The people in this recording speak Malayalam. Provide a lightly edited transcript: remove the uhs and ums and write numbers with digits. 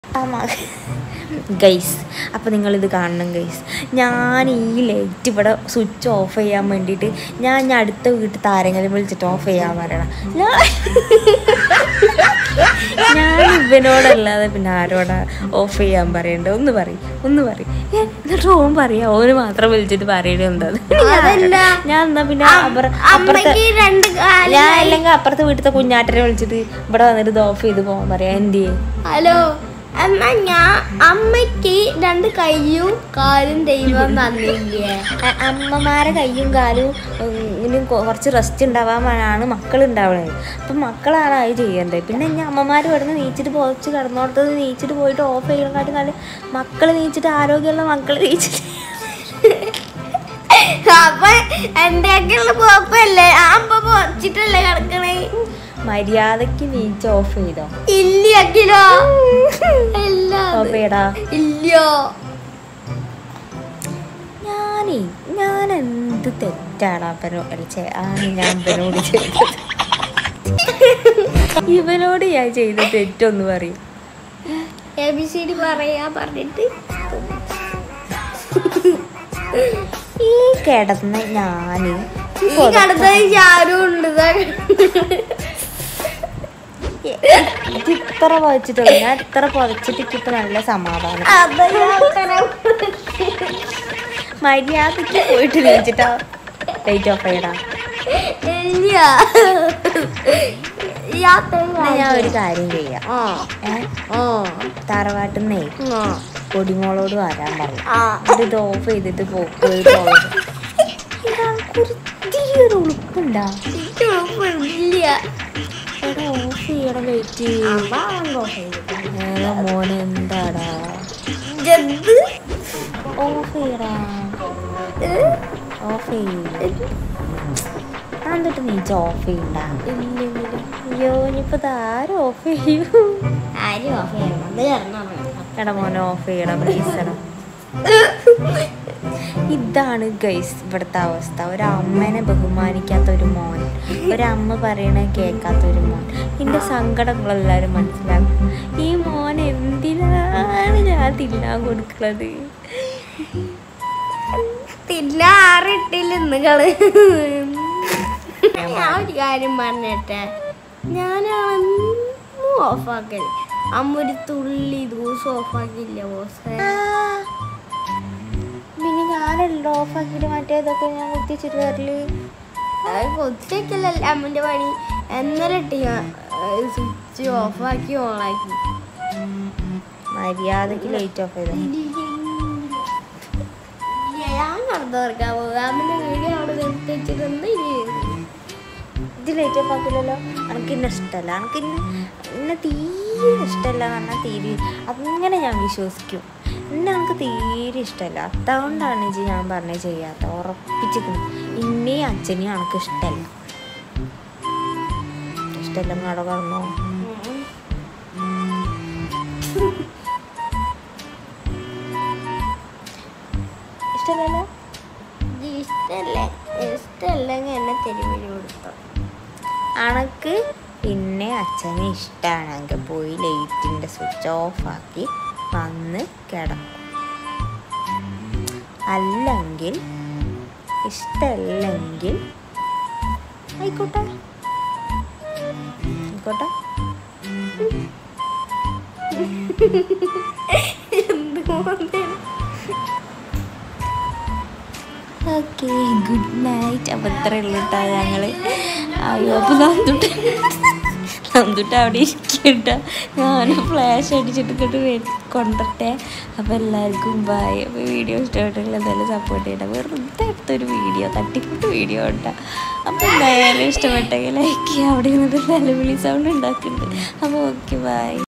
ഗൈസ്, അപ്പോൾ നിങ്ങളിത് കാണണം ഗൈസ്. ഞാൻ ഈ ലൈറ്റ് ഇവിടെ സ്വിച്ച് ഓഫ് ചെയ്യാൻ വേണ്ടിയിട്ട് ഞാൻ അടുത്ത വീട്ടിൽ ആരെങ്കിലും വിളിച്ചിട്ട് ഓഫ് ചെയ്യാൻ പറയണം. ഞാൻ ഇവനോടല്ലാതെ പിന്നെ ആരോടാ ഓഫ് ചെയ്യാൻ പറയണ്ടേ? ഒന്ന് പറയും എന്നിട്ട് ഓൻ പറയാം, ഓന് മാത്രം വിളിച്ചിട്ട് പറയണേ എന്താ? ഞാൻ എന്നാ പിന്നെ ഞാൻ അല്ലെങ്കിൽ അപ്പുറത്തെ വീട്ടിലത്തെ കുഞ്ഞാട്ടനെ വിളിച്ചിട്ട് ഇവിടെ വന്നിട്ട് ഇത് ഓഫ് ചെയ്ത് പോകാൻ പറയാം. എന്ത് ഹലോ എന്നാ അമ്മയ്ക്ക് 2 കയ്യും കാലും ദൈവം തന്നില്ലേ? അമ്മമാരെ കയ്യും കാലും ഇനിയും കുറച്ച് റെസ്റ്റ് ഉണ്ടാവാനാണ് മക്കളുണ്ടാവണത്. അപ്പം മക്കളാണ് അത് ചെയ്യേണ്ടത്. പിന്നെ ഞാൻ അമ്മമാർ ഇവിടുന്ന് നീച്ചിട്ട് പോച്ച് കിടന്നോടത്തത് നീച്ചിട്ട് പോയിട്ട് ഓഫ് ചെയ്യണക്കാട്ടും കാലം മക്കൾ നീച്ചിട്ട് ആരോഗ്യമുള്ള മക്കൾ നീച്ചിട്ട് അപ്പൊ എന്റെയൊക്കെയുള്ള പോപ്പല്ലേ അമ്മ പോച്ചിട്ടല്ലേ കിടക്കണേ? മര്യാദക്ക് നീച്ച് ഓഫ് ചെയ്തോ? ഇല്ലോ ഓഫ് ചെയ്യടാ. ഇല്ലോ. ഞാൻ എന്ത് തെറ്റാണ് ഞാൻ ഇവനോട് ചെയ്തത്? ഇവനോട് ഞാൻ ചെയ്ത തെറ്റൊന്ന് പറയും. ABCD പറയാ പറഞ്ഞിട്ട് ഈ കിടന്ന ഞാന് ഇത്ര പതിച്ചിട്ടുള്ളൂ. ഞാൻ ഇത്ര പതിച്ചിട്ട് ഇപ്പൊ നല്ല സമാധാനം. മര്യാദക്ക് പോയിട്ട് നീച്ചിട്ടാ ലൈറ്റ് ഓഫ് ചെയ്യടാ. ഞാൻ ഒരു കാര്യം ചെയ്യാം. തറവാട്ടിന്നേ കൊടിമോളോട് വരാൻ പറഞ്ഞു. ഇത് ഓഫ് ചെയ്തിട്ട് പോയിട്ട് ഒരു ഉളുപ്പുണ്ടാ? ഓഫ് ചെയ്യണം ലൈറ്റ്. മോനെ എന്താടാ ഓഫ് ചെയ്യടാ. ഓഫ് ഞാൻ തൊട്ട് നീച്ച് ഓഫ് ചെയ്യണ്ട. അയ്യോ ഇനിയിപ്പോ ആരും ഓഫ് ചെയ്യൂ? എടാ മോനെ ഓഫ് ചെയ്യണം പ്ലീസ്. ഇതാണ് ഗൈസ് ഇവിടുത്തെ അവസ്ഥ. ഒരമ്മനെ ബഹുമാനിക്കാത്ത ഒരു മോൻ, ഒരമ്മ പറയണ കേൾക്കാത്തൊരു മോൻ. എൻ്റെ സങ്കടങ്ങളെല്ലാവരും മനസ്സിലാക്കും. ഈ മോൻ എന്തിനാണ് ഞാൻ തിന്നാൻ കൊടുക്കുന്നത്? തിന്നാറിട്ടില്ല നിങ്ങള്. ഞാൻ ഒരു കാര്യം പറഞ്ഞിട്ടെ, ഞാനൊന്നും ഓഫാക്കല്. അമ്മ ഒരു തുള്ളി ദിവസം ഓഫാക്കില്ല ബോസേ. പിന്നെ ഞാനല്ലോ ഓഫാക്കിയിട്ട് മറ്റേതൊക്കെ ഞാൻ കുത്തിച്ചിട്ട് വരല്. കൊത്തിക്കലല്ല അമ്മൻ്റെ പണി. എന്നിട്ട് ഞാൻ സ്വിച്ച് ഓഫാക്കി ഓണാക്കി. മര്യാദക്ക് ലൈറ്റ് ഓഫ് ചെയ്തു. ഞാൻ കടന്നു തുറക്കാൻ പോകും. അമ്മൻ്റെ വീഡിയോ അവിടെ നിർത്തിച്ചിട്ടുണ്ട്. ഇത് ലൈറ്റ് ഓഫ് ആക്കില്ലല്ലോ. എനിക്ക് ഇന്നെ ഇഷ്ടമല്ല. എന്നെ തീരെ ഇഷ്ടമല്ല പറഞ്ഞാൽ തീരെ അങ്ങനെ ഞാൻ വിശ്വസിക്കും. എനിക്ക് തീരെ ഇഷ്ടമല്ല. അതുകൊണ്ടാണ് ഞാൻ പറഞ്ഞത് ചെയ്യാത്ത. ഉറപ്പിച്ചിരിക്കുന്നു. ഇന്നെയും അച്ഛനെയും എനിക്ക് ഇഷ്ടമല്ല. ഇഷ്ടമല്ലെന്ന് അവിടെ പറഞ്ഞോ? ഇഷ്ടമല്ലല്ലോ. ഇഷ്ടമല്ലെങ്കിൽ എന്നെ തെരുവിൽ കൊടുത്തോ. അണക്ക് പിന്നെ അച്ഛനെ ഇഷ്ടമാണെങ്കിൽ പോയി ലൈറ്റിൻ്റെ സ്വിച്ച് ഓഫാക്കി വന്ന് കിടക്കും. അല്ലെങ്കിൽ ഇഷ്ടമല്ലെങ്കിൽ ആയിക്കോട്ടെ. Okay, good night. അപ്പം ഇത്ര ഉള്ളിട്ടാ ഞങ്ങൾ. അയ്യോ അപ്പോൾ നന്ദുട്ട അവിടെ ഇരിക്കട്ട. ഞാൻ ഫ്ലാഷ് അടിച്ചിട്ട് കൊണ്ടട്ടെ. അപ്പോൾ എല്ലാവർക്കും ബൈ. അപ്പോൾ വീഡിയോ ഇഷ്ടമായിട്ടുള്ള എന്തായാലും സപ്പോർട്ട് ചെയ്യണം. വെറുതെ അടുത്തൊരു വീഡിയോ തട്ടിക്കൂട്ട് വീഡിയോ ഉണ്ടാ. അപ്പോൾ എന്തായാലും ഇഷ്ടപ്പെട്ടെങ്കിൽ ലൈക്ക് ചെയ്യുക. അവിടെ നിന്നിട്ട് നിലവിളി സൗണ്ട് ഉണ്ടാക്കുന്നുണ്ട്. അപ്പോൾ ഓക്കെ ബൈ.